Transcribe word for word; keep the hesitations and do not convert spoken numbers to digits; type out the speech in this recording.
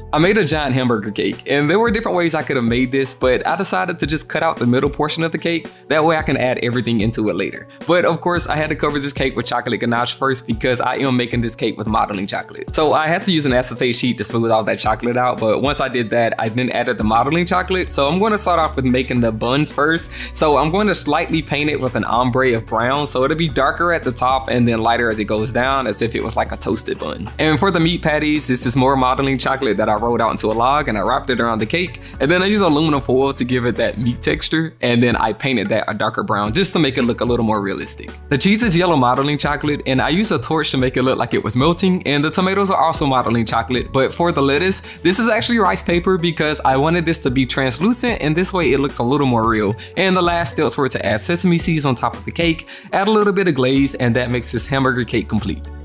I made a giant hamburger cake, and there were different ways I could have made this, but I decided to just cut out the middle portion of the cake. That way I can add everything into it later. But of course, I had to cover this cake with chocolate ganache first because I am making this cake with modeling chocolate. So I had to use an acetate sheet to smooth all that chocolate out, but once I did that, I then added the modeling chocolate. So I'm going to start off with making the buns first. So I'm going to slightly paint it with an ombre of brown, so it'll be darker at the top and then lighter as it goes down, as if it was like a toasted bun. And for the meat patties, this is more modeling chocolate that I rolled out into a log and I wrapped it around the cake, and then I used aluminum foil to give it that meat texture, and then I painted that a darker brown just to make it look a little more realistic. The cheese is yellow modeling chocolate, and I used a torch to make it look like it was melting, and the tomatoes are also modeling chocolate, but for the lettuce, this is actually rice paper because I wanted this to be translucent, and this way it looks a little more real. And the last steps were to add sesame seeds on top of the cake, add a little bit of glaze, and that makes this hamburger cake complete.